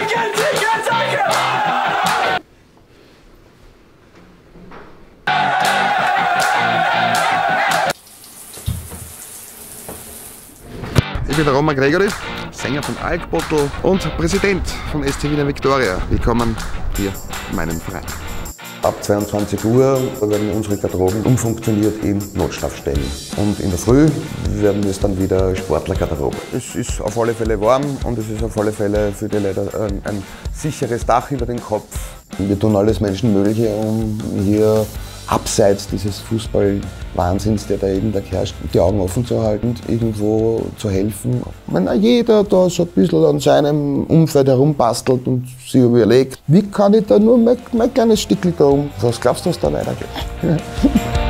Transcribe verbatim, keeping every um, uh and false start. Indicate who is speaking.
Speaker 1: Danke, danke, danke!
Speaker 2: Ich bin der Roman Gregory, Sänger von Alkbottle und Präsident von S C Wiener Viktoria. Willkommen hier in meinem Verein.
Speaker 3: Ab zweiundzwanzig Uhr werden unsere Garderoben umfunktioniert in Notschlafstellen. Und in der Früh werden es dann wieder Sportlergarderobe. Es ist auf alle Fälle warm und es ist auf alle Fälle für die Leute ein, ein sicheres Dach über den Kopf. Wir tun alles Menschenmögliche, um hier abseits dieses Fußballwahnsinns, der da jeden Tag herrscht, die Augen offen zu halten und irgendwo zu helfen. Wenn jeder da so ein bisschen an seinem Umfeld herumbastelt und sich überlegt, wie kann ich da nur mein, mein kleines Stückchen da um. Was glaubst du, was da weitergeht?